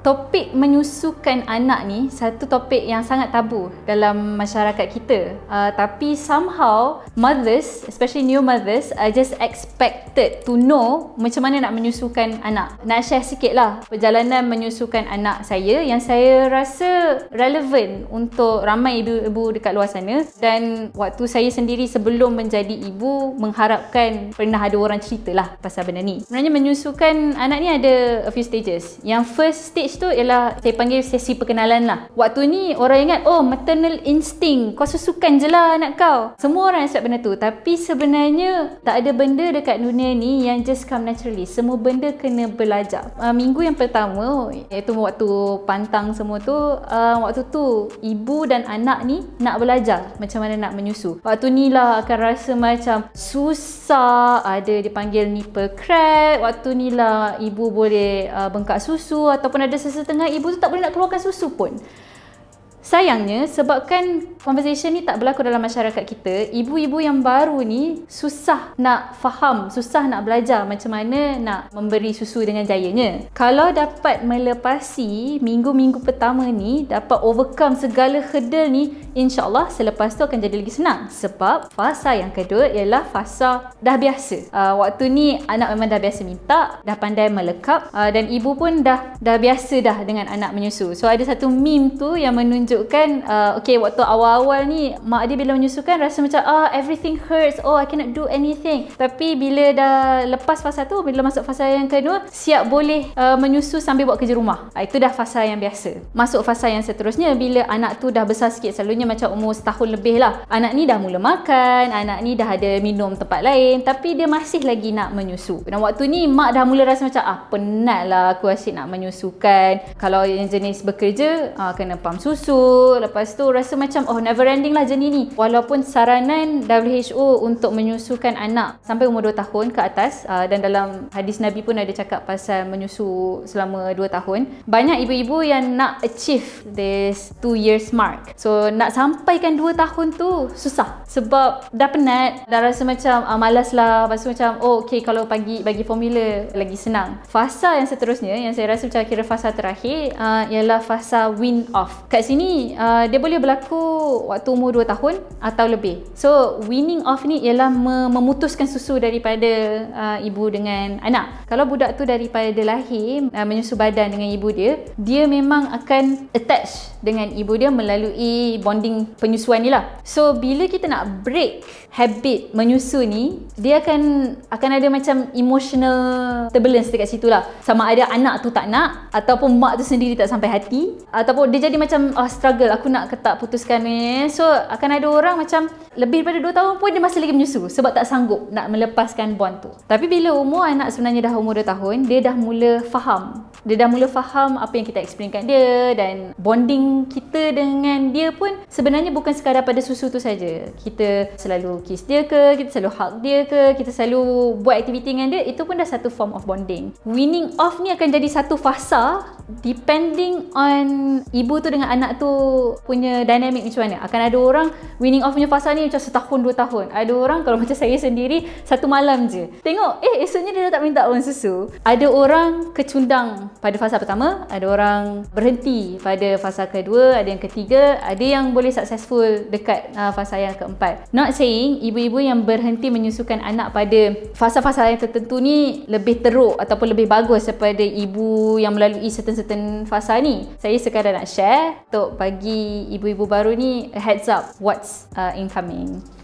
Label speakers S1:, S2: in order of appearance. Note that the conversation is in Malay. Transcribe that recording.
S1: Topik menyusukan anak ni satu topik yang sangat tabu dalam masyarakat kita. Tapi somehow mothers, especially new mothers, are just expected to know macam mana nak menyusukan anak. Nak share sikit lah perjalanan menyusukan anak saya yang saya rasa relevan untuk ramai ibu-ibu dekat luar sana. Dan waktu saya sendiri sebelum menjadi ibu mengharapkan pernah ada orang cerita lah pasal benda ni. Sebenarnya menyusukan anak ni ada a few stages. Yang first stage tu ialah saya panggil sesi perkenalan lah. Waktu ni orang ingat, oh maternal instinct, kau susukan je lah anak kau. Semua orang expect benda tu. Tapi sebenarnya tak ada benda dekat dunia ni yang just come naturally. Semua benda kena belajar. Minggu yang pertama, iaitu waktu pantang semua tu, waktu tu ibu dan anak ni nak belajar macam mana nak menyusu. Waktu ni lah akan rasa macam susah, ada dipanggil nipple crack. Waktu ni lah ibu boleh bengkak susu, ataupun ada sesetengah ibu tu tak boleh nak keluarkan susu pun. Sayangnya, sebabkan conversation ni tak berlaku dalam masyarakat kita, ibu-ibu yang baru ni susah nak faham, susah nak belajar macam mana nak memberi susu dengan jayanya. Kalau dapat melepasi minggu-minggu pertama ni, dapat overcome segala hurdle ni, insyaAllah selepas tu akan jadi lagi senang. Sebab fasa yang kedua ialah fasa dah biasa. Waktu ni anak memang dah biasa minta, dah pandai melekap, dan ibu pun dah biasa dah dengan anak menyusu. So ada satu meme tu yang menunjukkan okay, waktu awal-awal ni mak dia bila menyusukan rasa macam everything hurts, I cannot do anything. Tapi bila dah lepas fasa tu, bila masuk fasa yang kedua, siap boleh menyusu sambil buat kerja rumah. Itu dah fasa yang biasa. Masuk fasa yang seterusnya, bila anak tu dah besar sikit, selalunya macam umur setahun lebih lah, anak ni dah mula makan, anak ni dah ada minum tempat lain, tapi dia masih lagi nak menyusu. Dan waktu ni mak dah mula rasa macam penat lah aku asyik nak menyusukan. Kalau yang jenis bekerja, kena pam susu. Lepas tu rasa macam never ending lah jenis ni. Walaupun saranan WHO untuk menyusukan anak sampai umur 2 tahun ke atas, dan dalam hadis Nabi pun ada cakap pasal menyusu selama 2 tahun, banyak ibu-ibu yang nak achieve this 2 years mark. So nak sampaikan 2 tahun tu susah sebab dah penat, dah rasa macam malas lah. Lepas tu macam okay, kalau bagi formula lagi senang. Fasa yang seterusnya yang saya rasa macam kira fasa terakhir ialah fasa wean off. Kat sini dia boleh berlaku waktu umur 2 tahun atau lebih. So weaning off ni ialah memutuskan susu daripada ibu dengan anak. Kalau budak tu daripada lahir menyusu badan dengan ibu dia, dia memang akan attach dengan ibu dia melalui bonding penyusuan ni lah. So bila kita nak break habit menyusu ni, dia akan ada macam emotional turbulence dekat situ lah. Sama ada anak tu tak nak, ataupun mak tu sendiri tak sampai hati, ataupun dia jadi macam struggle, aku nak ke tak putuskan ni. So akan ada orang macam lebih daripada 2 tahun pun dia masih lagi menyusu sebab tak sanggup nak melepaskan bond tu. Tapi bila umur anak sebenarnya dah umur 2 tahun, dia dah mula faham. Dia dah mula faham apa yang kita explain kat dia, dan bonding kita dengan dia pun sebenarnya bukan sekadar pada susu tu saja. Kita selalu kiss dia ke, kita selalu hug dia ke, kita selalu buat aktiviti dengan dia, itu pun dah satu form of bonding. Weaning off ni akan jadi satu fasa depending on ibu tu dengan anak tu punya dynamic macam mana. Akan ada orang weaning off punya fasa ni macam setahun 2 tahun. Ada orang kalau macam saya sendiri 1 malam je tengok esoknya dia dah tak minta orang susu. Ada orang kecundang pada fasa pertama, ada orang berhenti pada fasa kedua, ada yang ketiga, ada yang boleh successful dekat fasa yang keempat. Not saying ibu-ibu yang berhenti menyusukan anak pada fasa-fasa yang tertentu ni lebih teruk ataupun lebih bagus daripada ibu yang melalui certain fasa ni. Saya sekadar nak share untuk bagi ibu-ibu baru ni a heads up what's incoming.